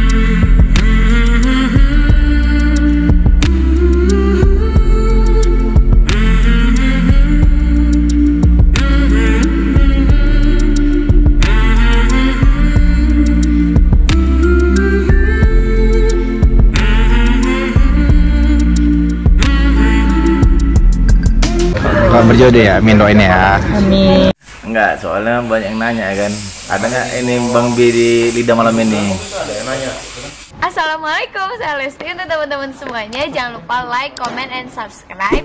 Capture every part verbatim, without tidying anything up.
Berjodoh ya, amin doain ya. Amin. Enggak, soalnya banyak yang nanya kan. Ada nggak ini Bang B di Lidah malam ini? Ada yang nanya. Assalamualaikum, saya Lesti. Untuk teman-teman semuanya, jangan lupa like, comment, and subscribe.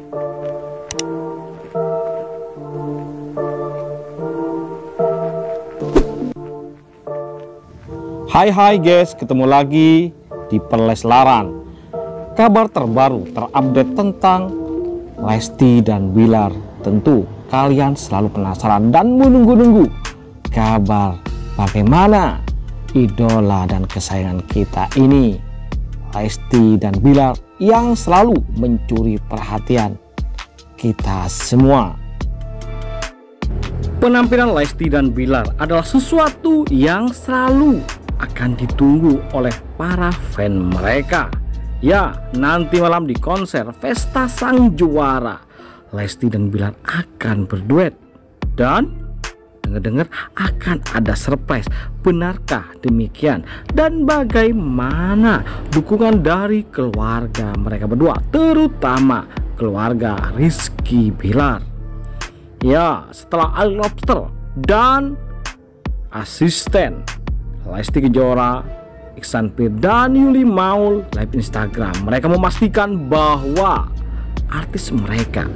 Hai hai guys, ketemu lagi di Perleslaran. Kabar terbaru terupdate tentang Lesti dan Bilar. Tentu kalian selalu penasaran dan menunggu-nunggu kabar bagaimana idola dan kesayangan kita ini, Lesti dan Bilar, yang selalu mencuri perhatian kita semua. Penampilan Lesti dan Bilar adalah sesuatu yang selalu akan ditunggu oleh para fan mereka. Ya, nanti malam di konser Pesta Sang Juara, Lesti dan Bilar akan berduet. Dan dengar-dengar akan ada surprise. Benarkah demikian? Dan bagaimana dukungan dari keluarga mereka berdua, terutama keluarga Rizky Bilar? Ya, setelah Ali Lobster dan asisten Lesti Kejora, Iksan Pir dan Yuli Maul live Instagram, mereka memastikan bahwa artis mereka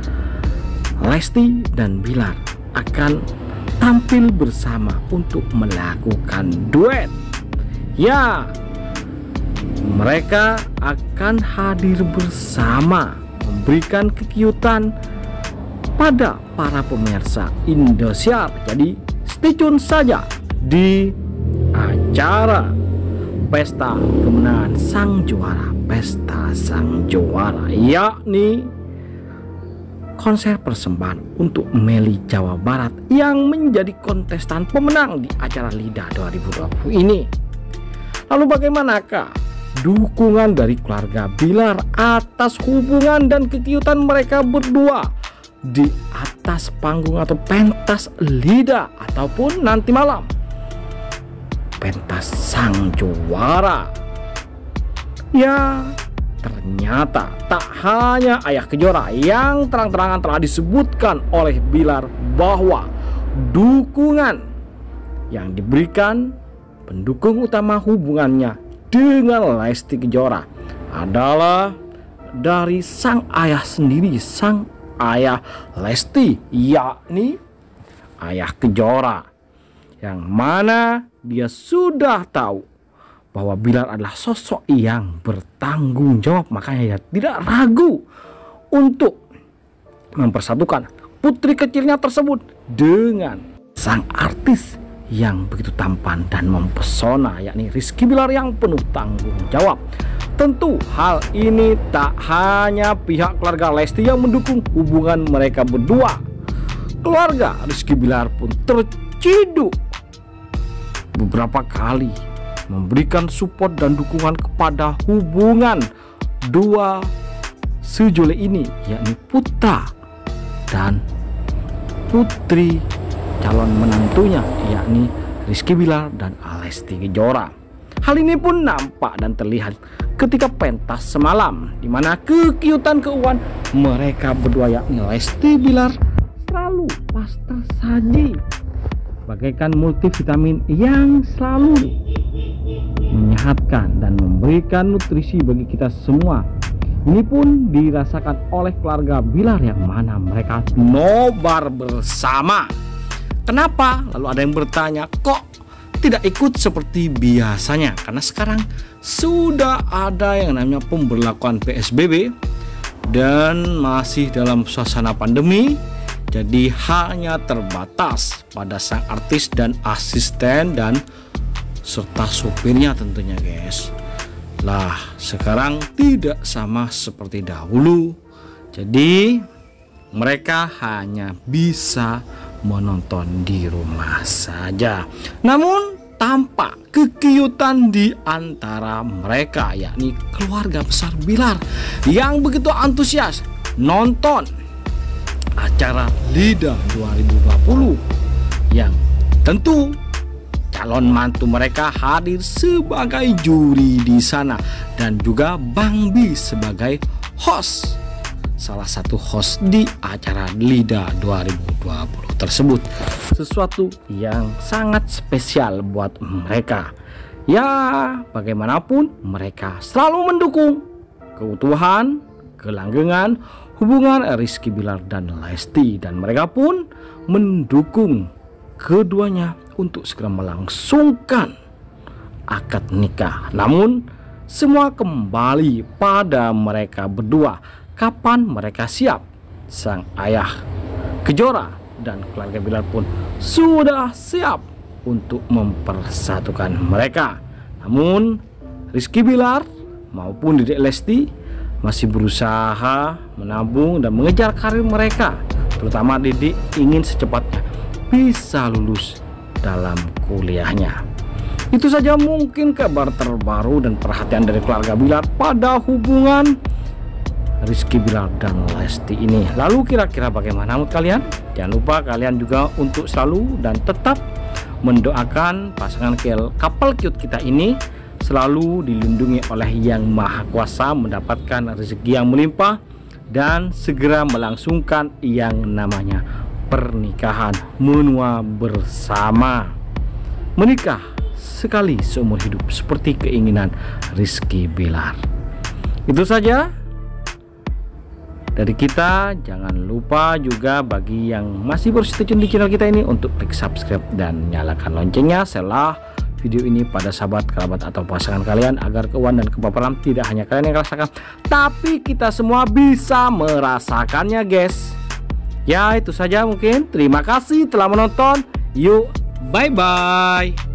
Lesti dan Bilar akan tampil bersama untuk melakukan duet. Ya, mereka akan hadir bersama memberikan kekiutan pada para pemirsa Indosiar. Jadi stay tune saja di acara Pesta Kemenangan Sang Juara, Pesta Sang Juara, yakni konser persembahan untuk Meli Jawa Barat yang menjadi kontestan pemenang di acara Lidah dua ribu dua puluh ini. Lalu bagaimanakah dukungan dari keluarga Bilar atas hubungan dan kekiutan mereka berdua di atas panggung atau pentas Lidah ataupun nanti malam Pentas Sang Juara? Ya, ternyata tak hanya Ayah Kejora yang terang-terangan telah disebutkan oleh Bilar bahwa dukungan yang diberikan pendukung utama hubungannya dengan Lesti Kejora adalah dari sang ayah sendiri, sang ayah Lesti, yakni Ayah Kejora, yang mana dia sudah tahu bahwa Bilar adalah sosok yang bertanggung jawab. Makanya dia tidak ragu untuk mempersatukan putri kecilnya tersebut dengan sang artis yang begitu tampan dan mempesona, yakni Rizky Bilar yang penuh tanggung jawab. Tentu hal ini tak hanya pihak keluarga Lesti yang mendukung hubungan mereka berdua. Keluarga Rizky Bilar pun terciduk beberapa kali memberikan support dan dukungan kepada hubungan dua sejoli ini, yakni putra dan putri calon menantunya, yakni Rizky Bilar dan Lesti Kejora. Hal ini pun nampak dan terlihat ketika pentas semalam, di mana kekiutan keuangan mereka berdua, yakni Lesti Bilar, selalu pas tersaji bagaikan multivitamin yang selalu menyehatkan dan memberikan nutrisi bagi kita semua. Ini pun dirasakan oleh keluarga Bilar yang mana mereka nobar bersama. Kenapa? Lalu ada yang bertanya, kok tidak ikut seperti biasanya? Karena sekarang sudah ada yang namanya pemberlakuan P S B B dan masih dalam suasana pandemi. Jadi hanya terbatas pada sang artis dan asisten dan serta supirnya tentunya guys. Lah sekarang tidak sama seperti dahulu. Jadi mereka hanya bisa menonton di rumah saja. Namun tampak kekiutan di antara mereka, yakni keluarga besar Bilar yang begitu antusias nonton acara LIDA dua ribu dua puluh yang tentu calon mantu mereka hadir sebagai juri di sana dan juga Bang Bi sebagai host, salah satu host di acara LIDA dua ribu dua puluh tersebut. Sesuatu yang sangat spesial buat mereka. Ya, bagaimanapun mereka selalu mendukung keutuhan, kelanggengan hubungan Rizky Bilar dan Lesti, dan mereka pun mendukung keduanya untuk segera melangsungkan akad nikah. Namun semua kembali pada mereka berdua. Kapan mereka siap? Sang ayah Kejora dan keluarga Bilar pun sudah siap untuk mempersatukan mereka. Namun Rizky Bilar maupun Dedek Lesti masih berusaha menabung dan mengejar karir mereka. Terutama Dedek ingin secepatnya bisa lulus dalam kuliahnya. Itu saja mungkin kabar terbaru dan perhatian dari keluarga Bilar pada hubungan Rizky Bilar dan Lesti ini. Lalu kira-kira bagaimana menurut kalian? Jangan lupa kalian juga untuk selalu dan tetap mendoakan pasangan couple cute kita ini selalu dilindungi oleh Yang Maha Kuasa, mendapatkan rezeki yang melimpah dan segera melangsungkan yang namanya pernikahan menua bersama. Menikah sekali seumur hidup seperti keinginan Rizky Bilar. Itu saja dari kita. Jangan lupa juga bagi yang masih baru stay tune di channel kita ini untuk klik subscribe dan nyalakan loncengnya. Share video ini pada sahabat, kerabat atau pasangan kalian agar keuangan dan kebaperan tidak hanya kalian yang rasakan, tapi kita semua bisa merasakannya, guys. Ya, itu saja mungkin. Terima kasih telah menonton. Yuk, bye bye.